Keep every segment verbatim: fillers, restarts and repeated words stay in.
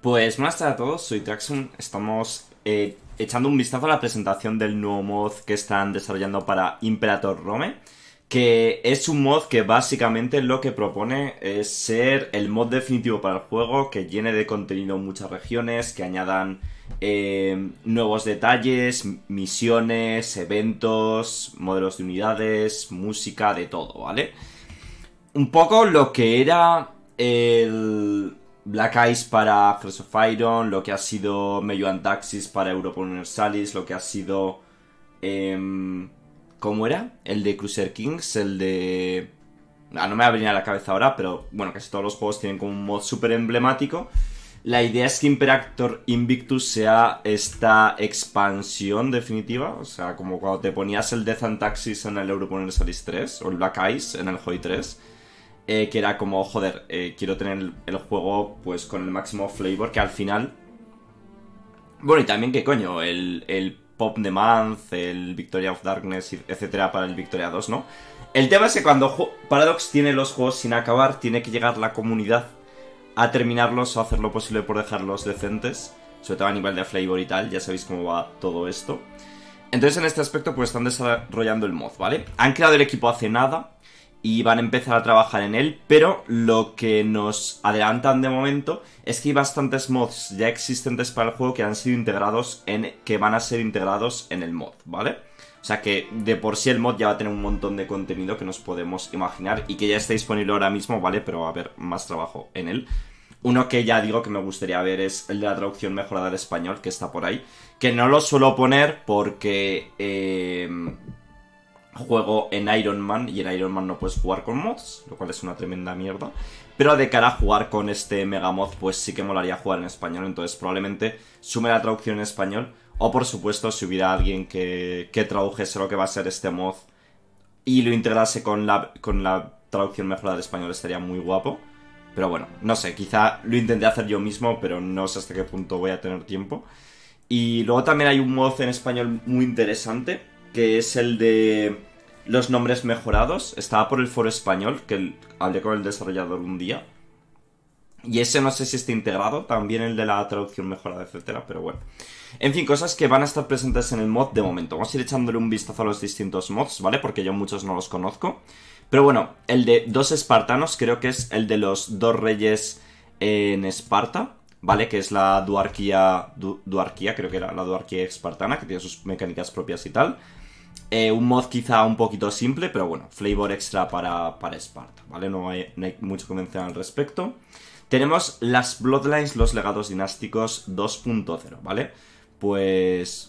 Pues buenas tardes a todos, soy Traxxon. Estamos eh, echando un vistazo a la presentación del nuevo mod que están desarrollando para Imperator Rome, que es un mod que básicamente lo que propone es ser el mod definitivo para el juego, que llene de contenido muchas regiones, que añadan eh, nuevos detalles, misiones, eventos, modelos de unidades, música, de todo, ¿vale? Un poco lo que era el Black Ice para Hearts of Iron, lo que ha sido Mayo and Taxis para Europa Universalis, lo que ha sido... Eh, ¿Cómo era? El de Crusader Kings, el de... Ah, no me va a venir a la cabeza ahora, pero bueno, casi todos los juegos tienen como un mod súper emblemático. La idea es que Imperator Invictus sea esta expansión definitiva, o sea, como cuando te ponías el Death and Taxis en el Europa Universalis tres, o el Black Ice en el Hoi tres, eh, que era como, joder, eh, quiero tener el, el juego pues con el máximo flavor, que al final... Bueno, y también que coño, el... el Pop the Month, el Victoria of Darkness, etcétera, para el Victoria dos, ¿no? El tema es que cuando Paradox tiene los juegos sin acabar, tiene que llegar la comunidad a terminarlos o hacer lo posible por dejarlos decentes, sobre todo a nivel de flavor y tal, ya sabéis cómo va todo esto. Entonces en este aspecto pues están desarrollando el mod, ¿vale? Han creado el equipo hace nada y van a empezar a trabajar en él, pero lo que nos adelantan de momento es que hay bastantes mods ya existentes para el juego que han sido integrados en... que van a ser integrados en el mod, ¿vale? O sea que de por sí el mod ya va a tener un montón de contenido que nos podemos imaginar y que ya está disponible ahora mismo, ¿vale? Pero va a haber más trabajo en él. Uno que ya digo que me gustaría ver es el de la traducción mejorada al español, que está por ahí. Que no lo suelo poner porque... Eh... juego en Iron Man y en Iron Man no puedes jugar con mods, lo cual es una tremenda mierda. Pero de cara a jugar con este mega mod, pues sí que molaría jugar en español. Entonces probablemente sume la traducción en español. O por supuesto, si hubiera alguien que, que tradujese lo que va a ser este mod y lo integrase con la, con la traducción mejorada al español, estaría muy guapo. Pero bueno, no sé, quizá lo intenté hacer yo mismo, pero no sé hasta qué punto voy a tener tiempo. Y luego también hay un mod en español muy interesante, que es el de los nombres mejorados. Estaba por el foro español, que el, hablé con el desarrollador un día. Y ese no sé si está integrado, también el de la traducción mejorada, etcétera, pero bueno. En fin, cosas que van a estar presentes en el mod de momento. Vamos a ir echándole un vistazo a los distintos mods, ¿vale? Porque yo muchos no los conozco. Pero bueno, el de dos espartanos creo que es el de los dos reyes en Esparta, ¿vale? Que es la duarquía, du, duarquía, creo que era la duarquía espartana, que tiene sus mecánicas propias y tal. Eh, un mod quizá un poquito simple, pero bueno, flavor extra para, para Esparta, ¿vale? No hay, no hay mucho que mencionar al respecto. Tenemos las Bloodlines, los legados dinásticos dos punto cero, ¿vale? Pues...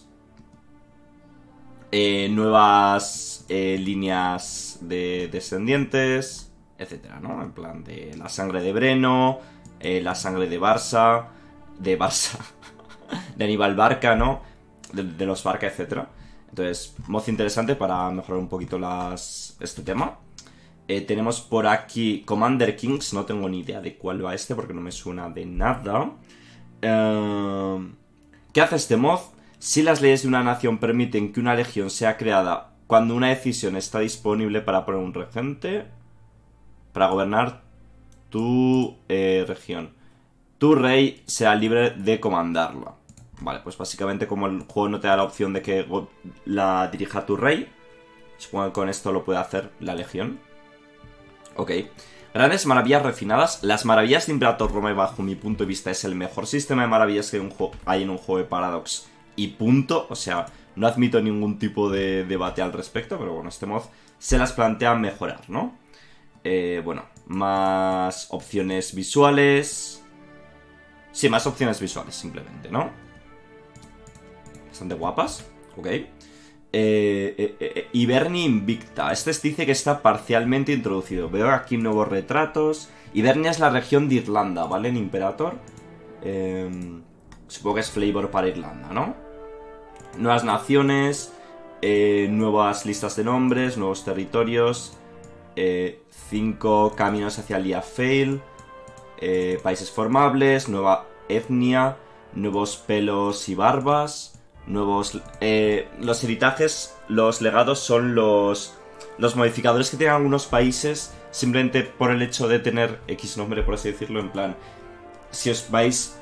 Eh, nuevas eh, líneas de descendientes, etcétera, ¿no? En plan de la sangre de Breno, eh, la sangre de Barça, de Barça, de Aníbal Barca, ¿no? De, de los Barca, etcétera. Entonces, mod interesante para mejorar un poquito las este tema. Eh, tenemos por aquí Commander Kings, no tengo ni idea de cuál va este porque no me suena de nada. Eh, ¿Qué hace este mod? Si las leyes de una nación permiten que una legión sea creada cuando una decisión está disponible para poner un regente para gobernar tu eh, región, tu rey sea libre de comandarla. Vale, pues básicamente como el juego no te da la opción de que la dirija tu rey, supongo que con esto lo puede hacer la legión. Ok. Grandes maravillas refinadas. Las maravillas de Imperator Rome, bajo mi punto de vista, es el mejor sistema de maravillas que hay en un juego de Paradox. Y punto. O sea, no admito ningún tipo de debate al respecto, pero bueno, este mod se las plantea mejorar, ¿no? Eh, bueno, más opciones visuales. Sí, más opciones visuales, simplemente, ¿no? Bastante guapas. Ok. Eh, eh, eh, Hibernia Invicta. Este dice que está parcialmente introducido. Veo aquí nuevos retratos. Hibernia es la región de Irlanda, ¿vale? En Imperator. Eh, supongo que es flavor para Irlanda, ¿no? Nuevas naciones. Eh, nuevas listas de nombres. Nuevos territorios. Eh, cinco caminos hacia Liafail. Eh, países formables. Nueva etnia. Nuevos pelos y barbas. Nuevos... Eh, los heritajes, los legados son los... Los modificadores que tienen algunos países simplemente por el hecho de tener X nombre, por así decirlo, en plan... Si os vais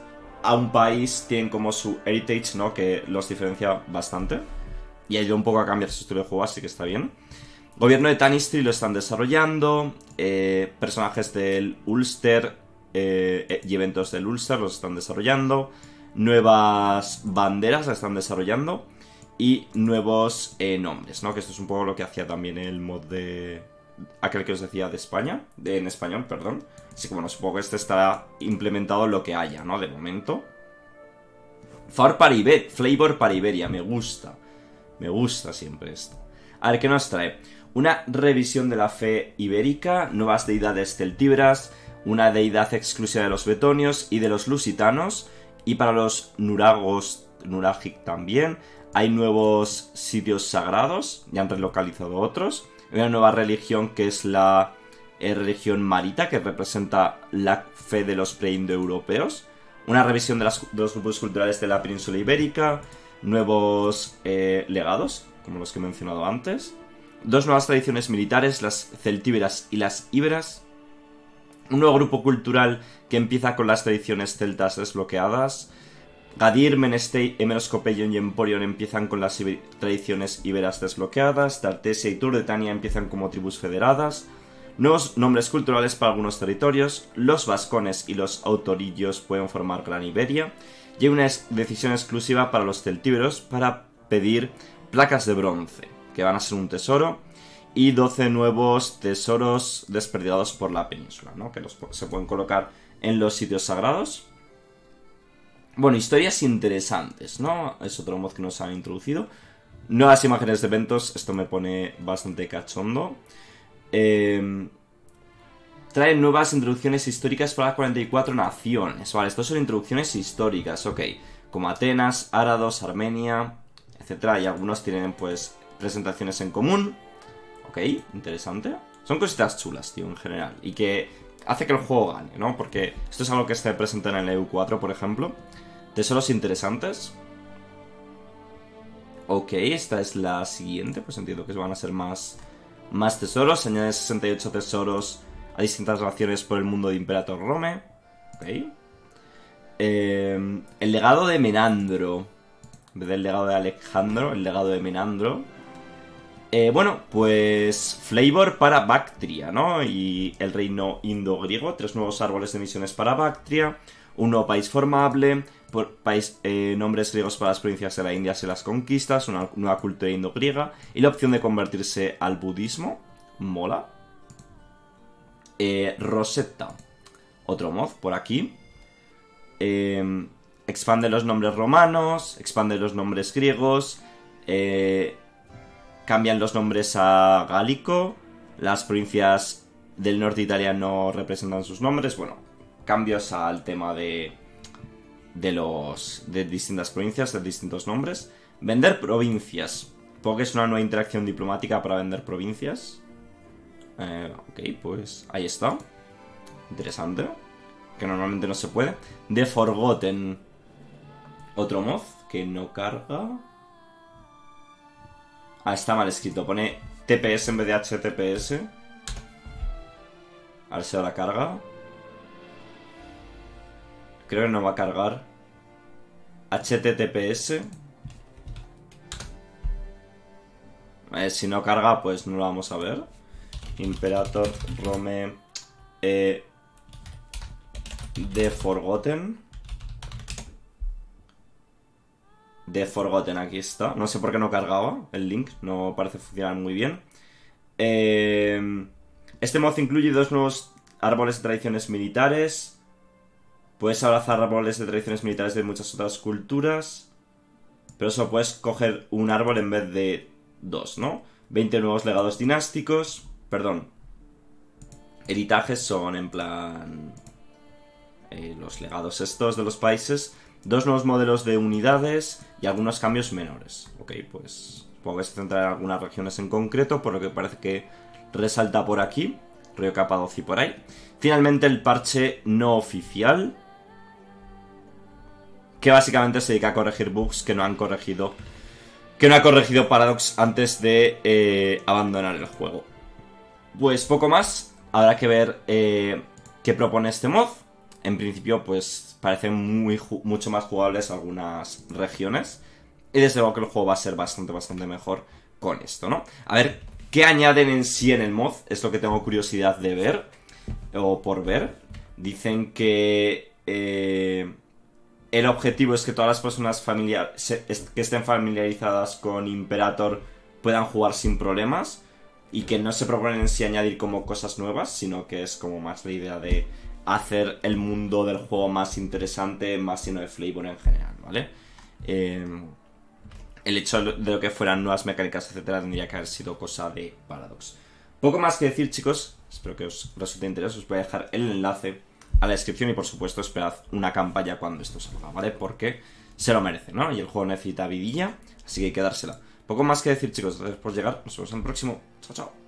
a un país tienen como su heritage, ¿no? Que los diferencia bastante. Y ha ido un poco a cambiar su estilo de juego, así que está bien. Gobierno de Tanistry lo están desarrollando. Eh, personajes del Ulster eh, y eventos del Ulster los están desarrollando. Nuevas banderas las están desarrollando. Y nuevos eh, nombres, ¿no? Que esto es un poco lo que hacía también el mod de... aquel que os decía de España. De, en español, perdón. Así que bueno, supongo que este estará implementado lo que haya, ¿no? De momento. Flavor para, Iber Flavor para Iberia, me gusta. Me gusta siempre esto. A ver, ¿qué nos trae? Una revisión de la fe ibérica, nuevas deidades celtíberas, una deidad exclusiva de los betonios y de los lusitanos, y para los nuragos, nuragic también, hay nuevos sitios sagrados, ya han relocalizado otros, una nueva religión que es la eh, religión marita, que representa la fe de los preindoeuropeos, una revisión de, las, de los grupos culturales de la península ibérica, nuevos eh, legados, como los que he mencionado antes, dos nuevas tradiciones militares, las celtíberas y las íberas, un nuevo grupo cultural que empieza con las tradiciones celtas desbloqueadas, Gadir, Menestey, Hemeroscopeion y Emporion empiezan con las iber tradiciones íberas desbloqueadas, Tartesia y Turdetania empiezan como tribus federadas, nuevos nombres culturales para algunos territorios, los vascones y los autorillos pueden formar Gran Iberia, y hay una decisión exclusiva para los celtíberos para pedir placas de bronce, que van a ser un tesoro, y doce nuevos tesoros desperdigados por la península, ¿no? Que los, se pueden colocar en los sitios sagrados. Bueno, historias interesantes, ¿no? Es otro mod que nos han introducido. Nuevas imágenes de eventos, esto me pone bastante cachondo. Eh, trae nuevas introducciones históricas para cuarenta y cuatro naciones. Vale, estos son introducciones históricas, ok. Como Atenas, Árados, Armenia, etcétera. Y algunos tienen, pues, presentaciones en común. Ok, interesante. Son cositas chulas, tío, en general. Y que hace que el juego gane, ¿no? Porque esto es algo que esté presente en el E U cuatro, por ejemplo. Tesoros interesantes. Ok, esta es la siguiente. Pues entiendo que van a ser más, más tesoros. Se añaden sesenta y ocho tesoros a distintas naciones por el mundo de Imperator Rome. Ok. Eh, el legado de Menandro. En vez del legado de Alejandro, el legado de Menandro. Eh, bueno, pues Flavor para Bactria, ¿no? Y el reino indo-griego. Tres nuevos árboles de misiones para Bactria. Un nuevo país formable. Por país, eh, nombres griegos para las provincias de la India y las conquistas. Una nueva cultura indo-griega. Y la opción de convertirse al budismo. Mola. Eh, Rosetta. Otro mod por aquí. Eh, expande los nombres romanos. Expande los nombres griegos. Eh... Cambian los nombres a gálico. Las provincias del norte de Italia no representan sus nombres. Bueno, cambios al tema de de los de distintas provincias, de distintos nombres. Vender provincias. Supongo que es una nueva interacción diplomática para vender provincias. Eh, ok, pues ahí está. Interesante. Que normalmente no se puede. The Forgotten. Otro mod que no carga. Ah, está mal escrito. Pone T P S en vez de H T T P S. A ver si ahora carga. Creo que no va a cargar. H T T P S. Eh, si no carga, pues no lo vamos a ver. Imperator Rome eh, The Forgotten. The Forgotten, aquí está. No sé por qué no cargaba el link. No parece funcionar muy bien. Eh, este mod incluye dos nuevos árboles de tradiciones militares. Puedes abrazar árboles de tradiciones militares de muchas otras culturas. Pero solo puedes coger un árbol en vez de dos, ¿no? veinte nuevos legados dinásticos. Perdón. Heritajes son en plan... Eh, los legados estos de los países. Dos nuevos modelos de unidades y algunos cambios menores. Ok, pues supongo que se centrará en algunas regiones en concreto, por lo que parece que resalta por aquí. Río Capadocia y por ahí. Finalmente el parche no oficial, que básicamente se dedica a corregir bugs que no han corregido, que no ha corregido Paradox antes de eh, abandonar el juego. Pues poco más. Habrá que ver eh, qué propone este mod. en principio, pues parecen muy, mucho más jugables algunas regiones. Y desde luego que el juego va a ser bastante, bastante mejor con esto, ¿no? A ver, ¿qué añaden en sí en el mod? Es lo que tengo curiosidad de ver, o por ver. Dicen que eh, el objetivo es que todas las personas familiar se, es, que estén familiarizadas con Imperator puedan jugar sin problemas. Y que no se proponen en sí añadir como cosas nuevas, sino que es como más la idea de hacer el mundo del juego más interesante, más lleno de flavor en general, ¿vale? Eh, el hecho de lo que fueran nuevas mecánicas, etcétera, tendría que haber sido cosa de Paradox. Poco más que decir, chicos. Espero que os resulte interesante. Os voy a dejar el enlace a la descripción y, por supuesto, esperad una campaña cuando esto salga, ¿vale? Porque se lo merece, ¿no? Y el juego necesita vidilla, así que hay que dársela. Poco más que decir, chicos. Gracias por llegar. Nos vemos en el próximo. Chao, chao.